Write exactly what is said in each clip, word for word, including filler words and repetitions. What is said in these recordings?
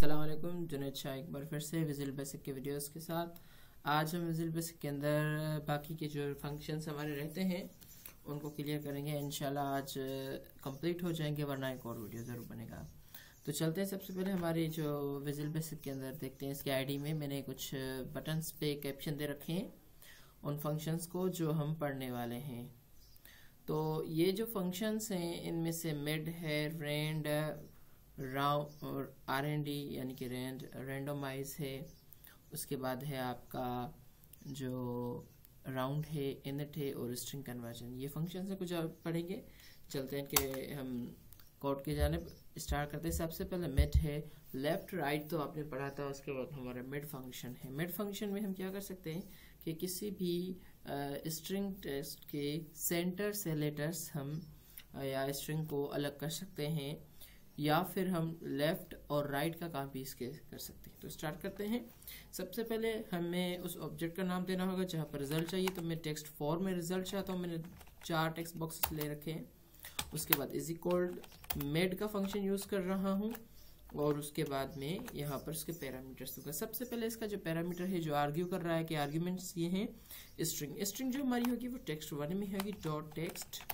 अस्सलाम वालेकुम, जुनैद शाह एक बार फिर से विजुअल बेसिक के वीडियोस के साथ। आज हम विजुअल बेसिक के अंदर बाकी के जो फंक्शंस हमारे रहते हैं उनको क्लियर करेंगे। इंशाल्लाह आज कंप्लीट हो जाएंगे, वरना एक और वीडियो ज़रूर बनेगा। तो चलते हैं, सबसे पहले हमारे जो विजुअल बेसिक के अंदर देखते हैं। इसके आईडी में मैंने कुछ बटन्स पे कैप्शन दे रखे हैं उन फंक्शंस को जो हम पढ़ने वाले हैं। तो ये जो फंक्शंस हैं इनमें से मिड है, रेंड, राउंड और आर एन डी यानी कि रेंड रेंडोमाइज है। उसके बाद है आपका जो राउंड है, इनिट है और स्ट्रिंग कन्वर्जन। ये फंक्शन से कुछ आप पढ़ेंगे। चलते हैं कि हम कोड की जानिब स्टार्ट करते हैं। सबसे पहले मिड है, लेफ्ट राइट तो आपने पढ़ा था। उसके बाद हमारा मिड फंक्शन है। मिड फंक्शन में हम क्या कर सकते हैं कि किसी भी स्ट्रिंग टेक्स्ट के सेंटर से लेटर्स हम आ, या स्ट्रिंग को अलग कर सकते हैं, या फिर हम लेफ्ट और राइट का काम भी इसके कर सकते हैं। तो स्टार्ट करते हैं। सबसे पहले हमें उस ऑब्जेक्ट का नाम देना होगा जहाँ पर रिजल्ट चाहिए। तो मैं टेक्स्ट फॉर्म में रिजल्ट चाहता हूँ, मैंने चार टेक्स्ट बॉक्सेस ले रखे हैं। उसके बाद इज इक्वल मेड का फंक्शन यूज कर रहा हूँ और उसके बाद में यहाँ पर इसके पैरामीटर्स दूंगा। सबसे पहले इसका जो पैरामीटर है जो आर्ग्यू कर रहा है कि आर्ग्यूमेंट्स ये हैं स्ट्रिंग। स्ट्रिंग जो हमारी होगी वो टेक्स्ट वन में होगी, डॉट टेक्स्ट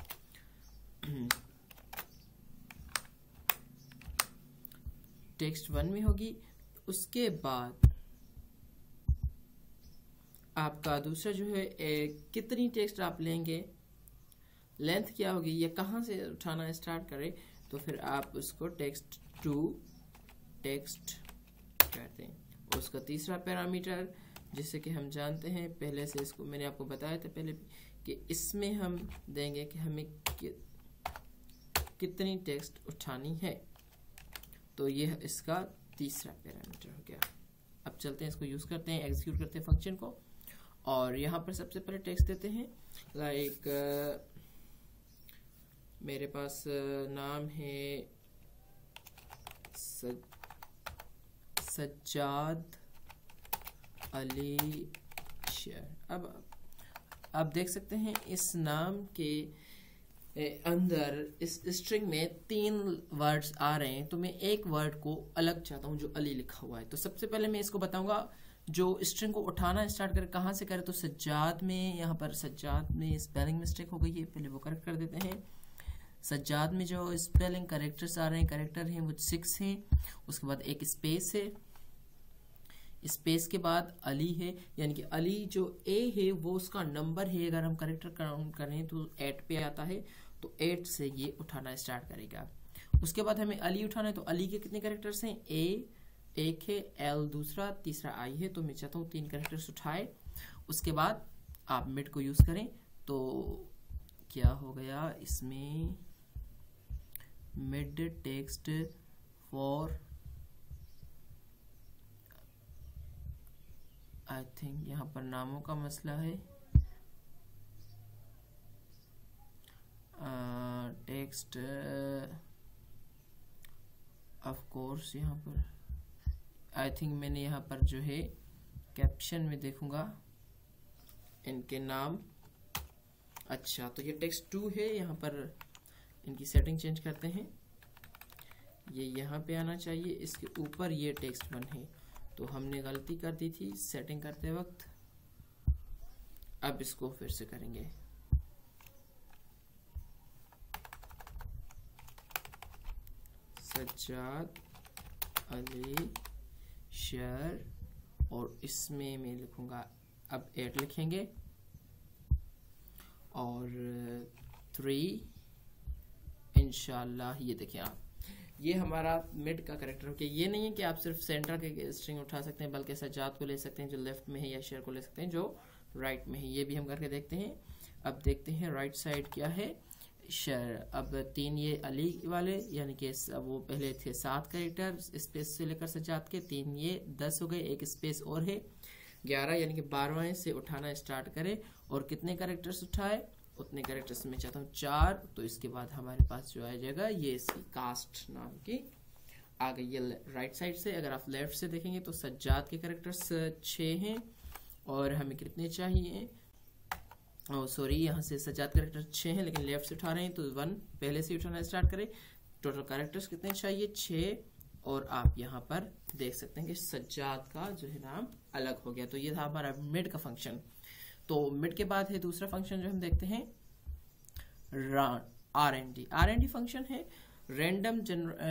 टेक्स्ट वन में होगी। उसके बाद आपका दूसरा जो है ए, कितनी टेक्स्ट आप लेंगे, लेंथ क्या होगी, ये कहाँ से उठाना स्टार्ट करें, तो फिर आप उसको टेक्स्ट टू टेक्स्ट कहते हैं। उसका तीसरा पैरामीटर जिससे कि हम जानते हैं पहले से, इसको मैंने आपको बताया था पहले कि इसमें हम देंगे कि हमें कि, कितनी टेक्स्ट उठानी है। तो ये इसका तीसरा पैरामीटर हो गया। अब चलते हैं, इसको यूज करते हैं, एग्जीक्यूट करते हैं फंक्शन को। और यहाँ पर सबसे पहले टेक्स्ट देते हैं लाइक मेरे पास नाम है सज, सज्जाद अली शेर। अब आप देख सकते हैं इस नाम के अंदर इस स्ट्रिंग में तीन वर्ड्स आ रहे हैं, तो मैं एक वर्ड को अलग चाहता हूं जो अली लिखा हुआ है। तो सबसे पहले मैं इसको बताऊंगा जो स्ट्रिंग को उठाना स्टार्ट करे कहां से करे। तो सज्जाद में, यहाँ पर सज्जाद में स्पेलिंग मिस्टेक हो गई है, पहले वो करेक्ट कर देते हैं। सज्जाद में जो स्पेलिंग करेक्टर्स आ रहे हैं, करेक्टर हैं वो सिक्स हैं। उसके बाद एक स्पेस है, स्पेस के बाद अली है, यानी कि अली जो ए है वो उसका नंबर है। अगर हम करेक्टर काउंट करें तो एट पे आता है, तो एट से ये उठाना स्टार्ट करेगा। उसके बाद हमें अली उठाना है, तो अली के कितने करेक्टर्स हैं, ए एक है, एल दूसरा, तीसरा आई है। तो मैं चाहता हूँ तीन करेक्टर्स उठाए। उसके बाद आप मिड को यूज करें तो क्या हो गया इसमें, mid text for I think यहाँ पर नामों का मसला है। टेक्स्ट ऑफ कोर्स यहाँ पर आई थिंक मैंने यहाँ पर जो है कैप्शन में देखूंगा इनके नाम। अच्छा, तो ये टेक्स्ट टू है। यहाँ पर इनकी सेटिंग चेंज करते हैं, ये यहाँ पे आना चाहिए, इसके ऊपर ये टेक्स्ट वन है। तो हमने गलती कर दी थी सेटिंग करते वक्त, अब इसको फिर से करेंगे। सज्जाद अली शेर, और इसमें मैं लिखूंगा, अब एट लिखेंगे और थ्री इंशाल्लाह। ये देखिए आप, ये हमारा मिड का करेक्टर हो गया। ये नहीं है कि आप सिर्फ सेंटर के स्ट्रिंग उठा सकते हैं, बल्कि सज्जाद को ले सकते हैं जो लेफ्ट में है, या शेर को ले सकते हैं जो राइट में है। ये भी हम करके देखते हैं। अब देखते हैं राइट साइड क्या है, शेर। अब तीन ये अली वाले, यानी कि वो पहले थे सात करेक्टर स्पेस से लेकर सज्जाद के, तीन ये दस हो गए, एक स्पेस और है ग्यारह, यानी कि बारहवें से उठाना स्टार्ट करे। और कितने करेक्टर्स उठाए, उतने करेक्टर्स में चाहता हूँ चार। तो इसके बाद हमारे पास जो आ जाएगा ये इसकी कास्ट नाम की आ गई। ये राइट साइड से अगर आप लेफ्ट से देखेंगे तो सज्जाद के करेक्टर्स छः हैं और हमें कितने चाहिए, ओ सॉरी यहाँ से सज्जाद करेक्टर छः हैं लेकिन लेफ्ट से उठा रहे हैं तो वन पहले से उठाना स्टार्ट करें। टोटल कैरेक्टर्स कितने चाहिए, छः और आप यहाँ पर देख सकते हैं कि सज्जाद का जो है नाम अलग हो गया। तो ये था हमारा मिड का फंक्शन। तो मिड के बाद है दूसरा फंक्शन जो हम देखते हैं R N D. R N D function है रैंडम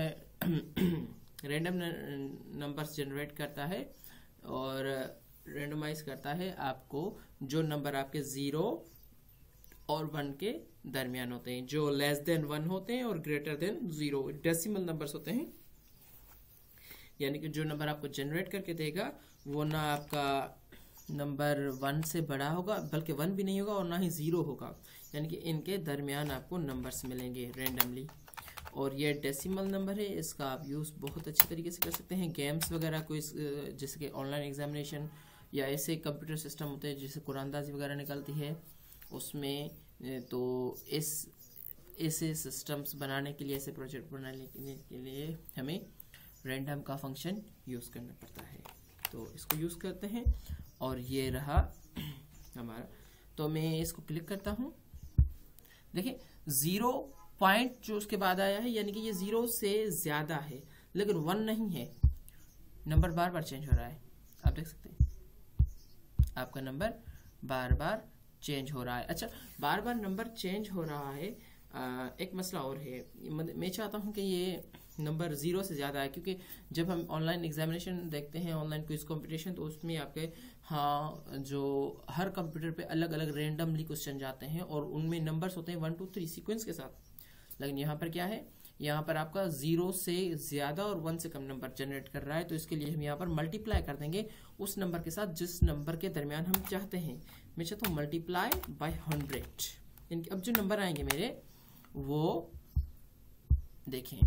रैंडम नंबर्स जनरेट करता है और रेंडमाइज करता है आपको जो नंबर आपके जीरो और वन के दरमियान होते हैं, जो लेस देन वन होते हैं और greater than zero decimal numbers होते हैं। यानी कि जो नंबर आपको जनरेट करके देगा वो ना आपका नंबर वन से बड़ा होगा, बल्कि वन भी नहीं होगा और ना ही जीरो होगा, यानी कि इनके दरमियान आपको नंबर्स मिलेंगे रेंडमली। और ये डेसिमल नंबर है, इसका आप यूज़ बहुत अच्छी तरीके से कर सकते हैं गेम्स वगैरह को, इस जैसे कि ऑनलाइन एग्जामिनेशन या ऐसे कंप्यूटर सिस्टम होते हैं जैसे कुरानदाजी वगैरह निकलती है उसमें, तो इस ऐसे सिस्टम्स बनाने के लिए, ऐसे प्रोजेक्ट बनाने के लिए हमें रैंडम का फंक्शन यूज़ करना पड़ता है। तो इसको यूज़ करते हैं और ये रहा हमारा। तो मैं इसको क्लिक करता हूँ, देखिए ज़ीरो पॉइंट जो उसके बाद आया है, यानी कि ये ज़ीरो से ज़्यादा है लेकिन वन नहीं है। नंबर बार बार चेंज हो रहा है, आप देख सकते हैं आपका नंबर बार बार चेंज हो रहा है। अच्छा, बार बार नंबर चेंज हो रहा है, आ, एक मसला और है। मैं चाहता हूं कि ये नंबर ज़ीरो से ज़्यादा है, क्योंकि जब हम ऑनलाइन एग्जामिनेशन देखते हैं, ऑनलाइन क्विज कंपटीशन, तो उसमें आपके हाँ जो हर कंप्यूटर पे अलग अलग रेंडमली क्वेश्चन जाते हैं और उनमें नंबर्स होते हैं वन टू थ्री सीक्वेंस के साथ। लेकिन यहाँ पर क्या है, यहाँ पर आपका जीरो से ज्यादा और वन से कम नंबर जनरेट कर रहा है। तो इसके लिए हम यहाँ पर मल्टीप्लाई कर देंगे उस नंबर के साथ जिस नंबर के दरमियान हम चाहते हैं। मैं चाहता हूँ मल्टीप्लाई बाय हंड्रेड। इनके अब जो नंबर आएंगे मेरे वो देखें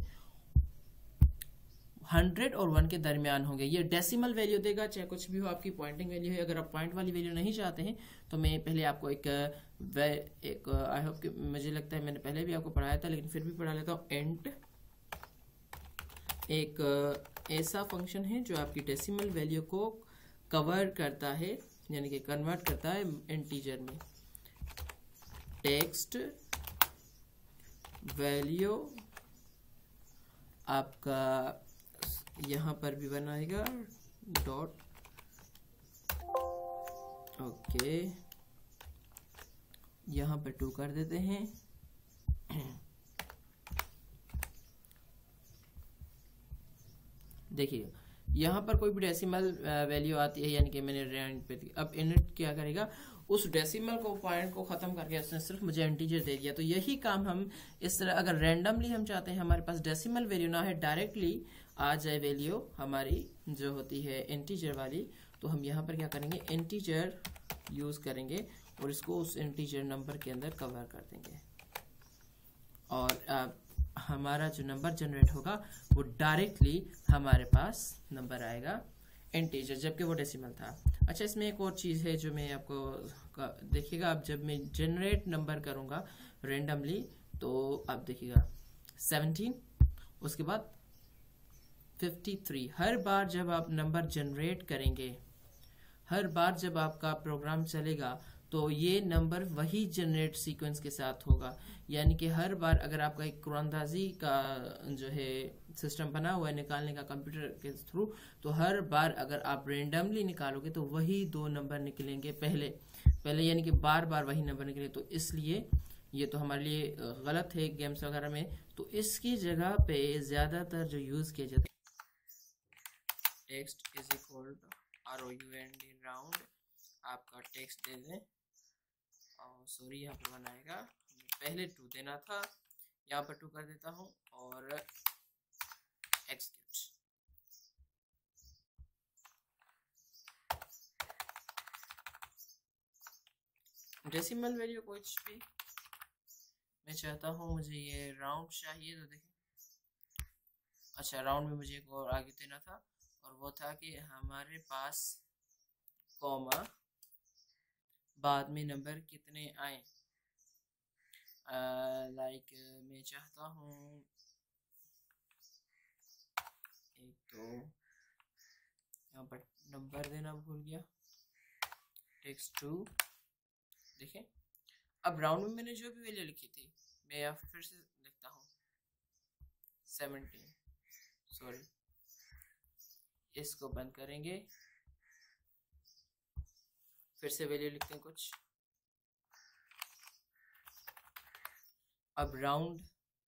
हंड्रेड और वन के दरमियान होंगे। ये डेसिमल वैल्यू देगा, चाहे कुछ भी हो, आपकी पॉइंटिंग वैल्यू है। अगर आप पॉइंट वाली वैल्यू नहीं चाहते हैं तो मैं पहले आपको एक एक आई होप कि मुझे लगता है मैंने पहले भी आपको पढ़ाया था, लेकिन फिर भी पढ़ा लेता हूँ। एंट एक ऐसा फंक्शन है जो आपकी डेसिमल वैल्यू को कवर करता है, यानी कि कन्वर्ट करता है इंटीजर में। टेक्स्ट वैल्यू आपका यहाँ पर भी बनाएगा डॉट, ओके, यहाँ पर टू कर देते हैं। देखिए यहाँ पर कोई भी डेसिमल वैल्यू आती है, यानी कि मैंने रैंड पे दी। अब इनट क्या करेगा, उस डेसिमल को पॉइंट को खत्म करके उसने सिर्फ मुझे इंटीजर दे दिया। तो यही काम हम इस तरह, अगर रैंडमली हम चाहते हैं हमारे पास डेसिमल वैल्यू ना है, डायरेक्टली आ जाए वैल्यू हमारी जो होती है इंटीजर वाली, तो हम यहाँ पर क्या करेंगे, इंटीजर यूज करेंगे और इसको उस इंटीजर नंबर के अंदर कवर कर देंगे और आ, हमारा जो नंबर जनरेट होगा वो डायरेक्टली हमारे पास नंबर आएगा इंटीजर, जबकि वो डेसिमल था। अच्छा, इसमें एक और चीज़ है जो मैं आपको देखिएगा, अब जब मैं जनरेट नंबर करूँगा रेंडमली तो आप देखिएगा सेवनटीन, उसके बाद फिफ्टी थ्री। हर बार जब आप नंबर जनरेट करेंगे, हर बार जब आपका प्रोग्राम चलेगा तो ये नंबर वही जनरेट सीक्वेंस के साथ होगा। यानी कि हर बार अगर आपका एक कुरानदाजी का जो है सिस्टम बना हुआ है निकालने का कंप्यूटर के थ्रू, तो हर बार अगर आप रेंडमली निकालोगे तो वही दो नंबर निकलेंगे पहले पहले यानी कि बार बार वही नंबर निकले। तो इसलिए ये तो हमारे लिए गलत है गेम्स वगैरह में। तो इसकी जगह पे ज्यादातर जो यूज किया जाता है text is equal to R O U N D round, आपका टेक्स्ट दे दें, सॉरी यहाँ पर बनाएगा, पहले टू देना था, यहाँ पर टू कर देता हूँ और एक्सक्यूट। डेसिमल वैल्यू कुछ भी मैं चाहता हूँ, मुझे ये राउंड चाहिए, तो देखें। अच्छा, राउंड में मुझे एक और आगे देना था और वो था कि हमारे पास कॉमा बाद में नंबर कितने आए। लाइक मैं चाहता हूँ एक, तो यहाँ पर नंबर देना भूल गया, टेक्स्ट टू। देखें अब राउंड में मैंने जो भी वैल्यू लिखी थी मैं यहाँ फिर से लिखता हूँ सेवनटीन, सॉरी इसको बंद करेंगे, फिर से वैल्यू लिखते हैं कुछ। अब राउंड,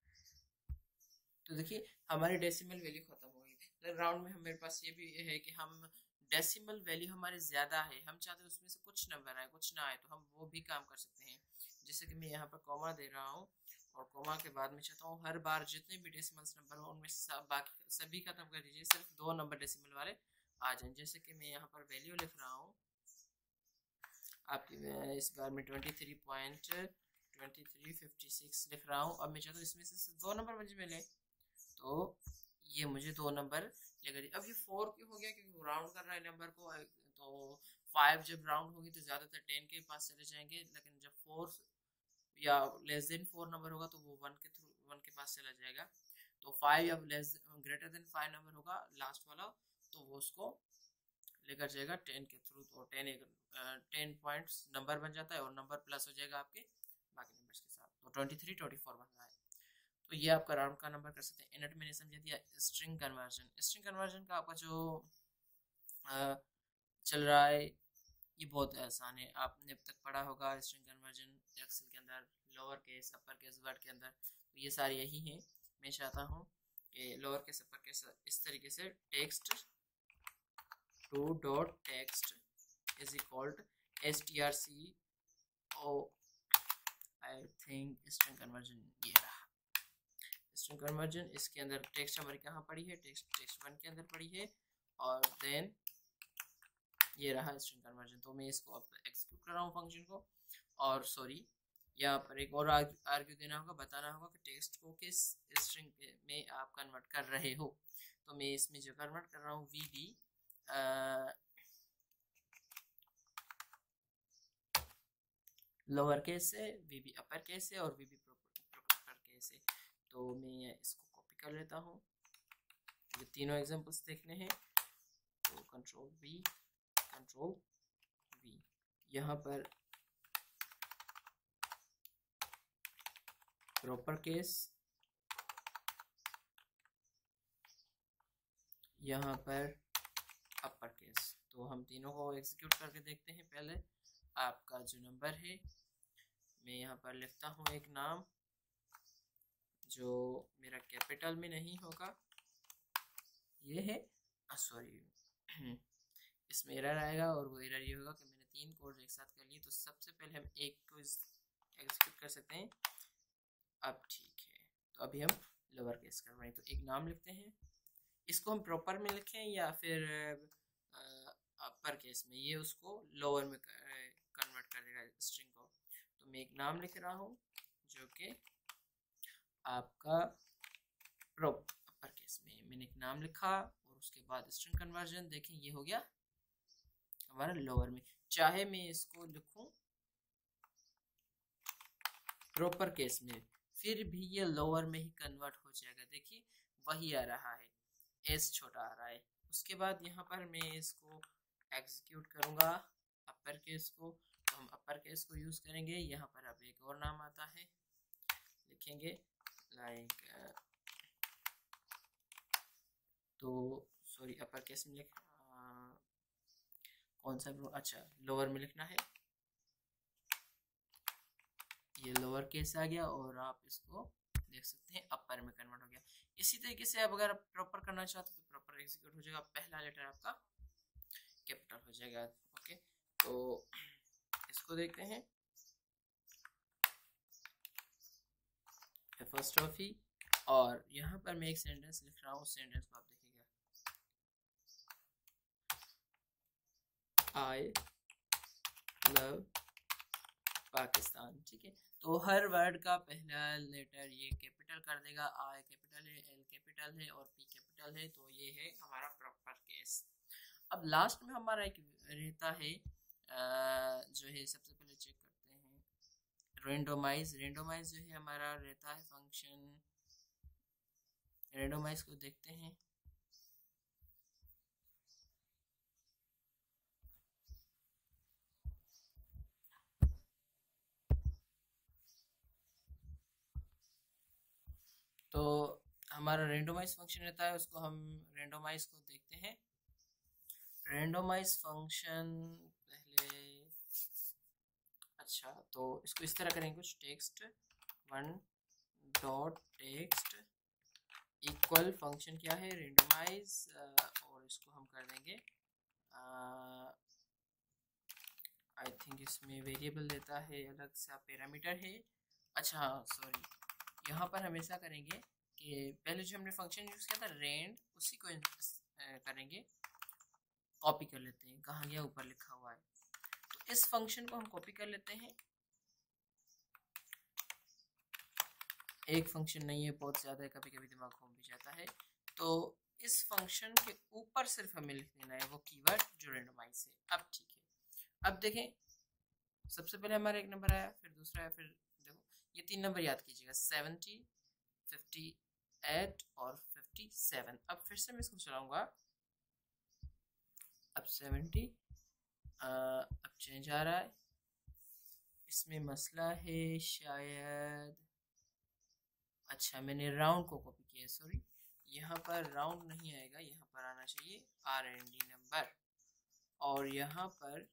तो देखिए हमारी डेसिमल वैल्यू खत्म हो गई। तो राउंड में हमारे पास ये भी है कि हम डेसिमल वैल्यू हमारे ज़्यादा है, हम चाहते हैं उसमें से कुछ नंबर आए कुछ ना आए, तो हम वो भी काम कर सकते हैं। जैसे कि मैं यहाँ पर कॉमा दे रहा हूँ और कॉमा के बाद में चाहता हूँ हर बार जितने भी डेसिमल्स नंबर हो उनमें से बाकी सभी खत्म कर दीजिए, सिर्फ दो नंबर डेसिमल वाले आ जाए। जैसे कि मैं यहाँ पर वैल्यू लिख रहा हूँ आपकी, इस बार में twenty three point twenty three fifty six लिख रहा हूँ। अब मैं चाहता हूँ इसमें से दो नंबर मुझे मिले, तो ये मुझे दो नंबर लेकर। अब ये फोर क्यों हो गया, क्योंकि वो राउंड कर रहा है नंबर को। तो फाइव जब राउंड होगी तो ज़्यादातर टेन के पास चले जाएंगे, लेकिन जब फोर या लेस देन फोर नंबर होगा तो वो वन के थ्रू वन के पास चला जाएगा। तो फाइव या less greater than five number होगा लास्ट वाला, तो वो उसको लेकर जाएगा टेन के थ्रू। तो टेन एक टेन पॉइंट्स नंबर बन जाता है और नंबर प्लस हो जाएगा आपके बाकी नंबर्स के साथ। तो ट्वेंटी थ्री ट्वेंटी फोर बन रहा है। तो ये आपका राउंड का नंबर कर सकते हैं। इनट मैंने समझा दिया। स्ट्रिंग कन्वर्जन, स्ट्रिंग कन्वर्जन का आपका जो आ, चल रहा है ये बहुत आसान है, आपने अब तक पढ़ा होगा। स्ट्रिंग कन्वर्जन एक्सेल के अंदर lower case upper case Word के अंदर, तो ये सारे यही हैं। मैं चाहता हूँ कि लोअर केस अपर केस इस तरीके से text two dot text is equaled S T R C O, I think string conversion ये रहा स्ट्रिंग कन्वर्जन। इसके अंदर टेक्स्ट हमारी कहाँ पड़ी है, टेक्स्ट टेक्स्ट वन के अंदर पड़ी है, और देन ये रहा स्ट्रिंग कन्वर्जन। तो मैं इसको अब एग्जीक्यूट कर रहा हूँ फंक्शन को, और सॉरी यहाँ पर एक और आर्ग्यू देना होगा, बताना होगा कि टेक्स्ट को किस स्ट्रिंग में आप कन्वर्ट कर रहे हो। तो मैं इसमें जो कन्वर्ट कर रहा हूँ वी बी लोअर केस से, वी बी अपर केस से और वी बी प्रॉपर केस से। तो मैं इसको कॉपी कर लेता हूँ, ये तीनों एग्जांपल्स देखने हैं। तो कंट्रोल वी कंट्रोल वी, यहाँ पर प्रॉपर केस, यहाँ पर अपर केस। तो हम तीनों को एग्जीक्यूट करके देखते हैं। पहले आपका जो नंबर है, मैं यहाँ पर लिखता हूँ एक नाम जो मेरा कैपिटल में नहीं होगा, ये है सॉरी इसमें एरर आएगा, और वो एरर ये होगा कि मैंने तीन कोड एक साथ कर लिए। तो सबसे पहले हम एक को एग्जीक्यूट कर सकते हैं। अब ठीक है, तो अभी हम लोअर केस कर रहे हैं। तो एक नाम लिखते हैं, इसको हम प्रॉपर में लिखें या फिर अपर केस में, ये उसको लोअर में कन्वर्ट कर देगा स्ट्रिंग को। तो मैं एक नाम लिख रहा हूँ जो कि आपका प्रॉप अपर केस में, मैंने एक नाम लिखा और उसके बाद स्ट्रिंग कन्वर्जन देखें ये हो गया हमारा लोअर में। चाहे मैं इसको लिखूं प्रॉपर केस में, फिर भी ये लोअर में ही कन्वर्ट हो जाएगा। देखिए वही आ रहा है, एस छोटा आ रहा है। उसके बाद यहाँ पर मैं इसको एग्जीक्यूट करूँगा अपर केस को, तो हम अपर केस को यूज़ करेंगे। यहाँ पर अब एक और नाम आता है, लिखेंगे लाइक like, तो सॉरी अपर केस में लिख आ, कौन सा अच्छा लोअर में लिखना है, ये लोअर केस आ गया, और आप इसको देख सकते हैं अपर में कन्वर्ट हो गया। इसी तरीके से आप अगर प्रॉपर करना चाहते हो तो प्रॉपर एग्जीक्यूट हो जाएगा, पहला लेटर आपका कैपिटल हो जाएगा। ओके, तो इसको देखते हैं। फर्स्ट ऑफ ही, और यहाँ पर मैं एक सेंटेंस लिख रहा हूँ, सेंटेंस को आप देखिएगा, आई लव पाकिस्तान। ठीक है, तो हर वर्ड का पहला लेटर ये कैपिटल कर देगा। आई कैपिटल है, एल कैपिटल है और पी कैपिटल है। तो ये है हमारा प्रॉपर केस। अब लास्ट में हमारा एक रहता है जो है, सबसे पहले चेक करते हैं रेंडोमाइज। रेंडोमाइज जो है हमारा रहता है फंक्शन, रेंडोमाइज को देखते हैं। तो हमारा रेंडोमाइज फंक्शन रहता है, उसको हम रेंडोमाइज को देखते हैं। रेंडोमाइज फंक्शन पहले, अच्छा तो इसको इस तरह करेंगे कुछ, text one dot text equal function क्या है रेंडोमाइज, और इसको हम कर देंगे आई थिंक इसमें वेरिएबल देता है अलग सा पैरामीटर है, अच्छा सॉरी यहाँ पर हम ऐसा करेंगे कि पहले जो हमने फंक्शन यूज़ किया था रेंड, उसी को करेंगे कॉपी कर लेते हैं, कहाँ गया ऊपर लिखा हुआ है, तो इस फंक्शन को हम कॉपी कर लेते हैं, एक फंक्शन नहीं है बहुत ज़्यादा है, कभी कभी दिमाग घूम भी जाता है, तो इस फंक्शन के ऊपर सिर्फ हमें लिख देना है वो कीवर्ड जो रेंडमाइज है। अब ठीक है, अब देखें सबसे पहले हमारा एक नंबर आया, फिर दूसरा आया, फिर देखो ये तीन नंबर याद कीजिएगा, सेवेंटी, फिफ्टी एट और फिफ्टी सेवन। अब फिर से मैं इसको चलाऊंगा, अब सेवेंटी, अब चेंज आ रहा है, इसमें मसला है शायद, अच्छा मैंने राउंड को कॉपी किया, सॉरी यहाँ पर राउंड नहीं आएगा, यहाँ पर आना चाहिए आर एन डी नंबर, और यहाँ पर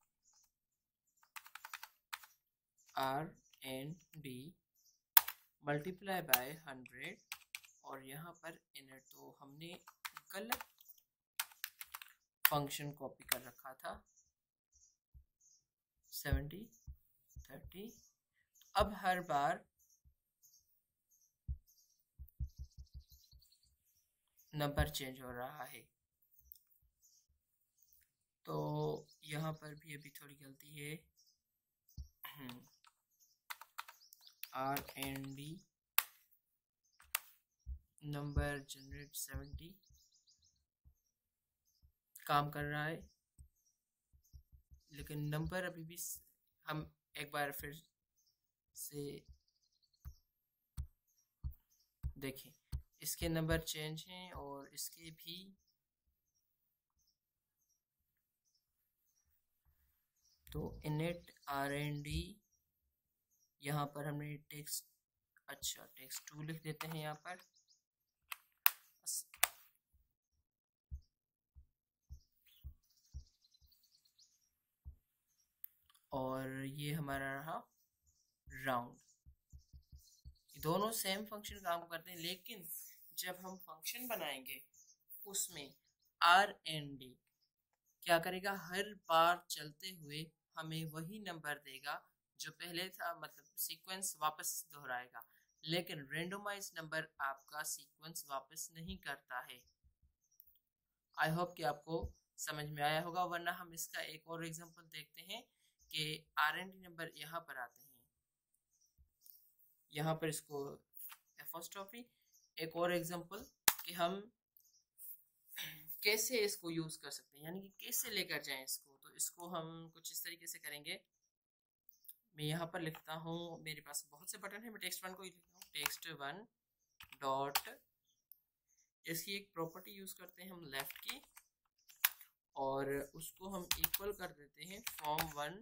R N D multiply by hundred, और यहाँ पर इनर, तो हमने गलत फंक्शन कॉपी कर रखा था, सेवेंटी थर्टी, अब हर बार नंबर चेंज हो रहा है, तो यहाँ पर भी अभी थोड़ी गलती है, R N D number generate seventy काम कर रहा है, लेकिन नंबर अभी भी, हम एक बार फिर से देखें, इसके नंबर चेंज हैं और इसके भी, तो इनेट आर एन डी, यहाँ पर हमने टेक्स्ट, अच्छा टेक्स्ट टू लिख देते हैं यहाँ पर, और ये हमारा रहा राउंड, दोनों सेम फंक्शन काम करते हैं, लेकिन जब हम फंक्शन बनाएंगे उसमें आर एन डी क्या करेगा, हर बार चलते हुए हमें वही नंबर देगा जो पहले था, मतलब सीक्वेंस वापस दोहराएगा, लेकिन रेंडोमाइज नंबर आपका सीक्वेंस वापस नहीं करता है। आई होप कि आपको समझ में आया होगा, वरना हम इसका एक और एग्जांपल देखते हैं कि आर एन डी नंबर यहाँ पर आते हैं, यहाँ पर इसको एपोस्ट्रोफी, एक और एग्जांपल कि हम कैसे इसको यूज कर सकते हैं, यानी कि कैसे लेकर जाएं इसको, तो इसको हम कुछ इस तरीके से करेंगे, मैं यहाँ पर लिखता हूँ, मेरे पास बहुत से बटन है, मैं टेक्स्ट वन को ही लिखता हूँ, टेक्स्ट वन डॉट, इसकी एक प्रॉपर्टी यूज करते हैं हम लेफ्ट की, और उसको हम इक्वल कर देते हैं फॉर्म वन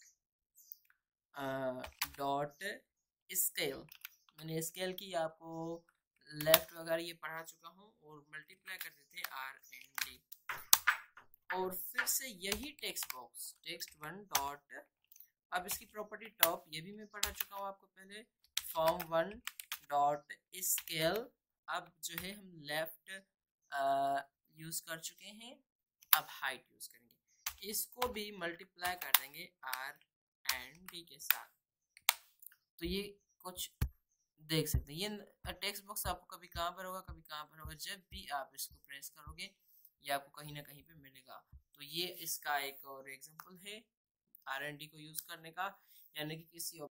डॉट स्केल, मैंने स्केल की आपको लेफ्ट वगैरह ये पढ़ा चुका हूँ, और मल्टीप्लाई कर देते हैं आर एन डी, और फिर से यही text box text one dot, अब इसकी प्रॉपर्टी टॉप, ये भी मैं पढ़ा चुका हूँ आपको पहले, फॉर्म वन डॉट स्केल, अब जो है हम लेफ्ट यूज कर चुके हैं, अब हाइट यूज करेंगे, इसको भी मल्टीप्लाई कर देंगे आर एन डी के साथ, तो ये कुछ देख सकते हैं, ये टेक्स्ट बॉक्स आपको कभी कहाँ पर होगा कभी कहाँ पर होगा, जब भी आप इसको प्रेस करोगे ये आपको कहीं ना कहीं पे मिलेगा, तो ये इसका एक और एग्जांपल है आर एन डी को यूज करने का, यानी कि किसी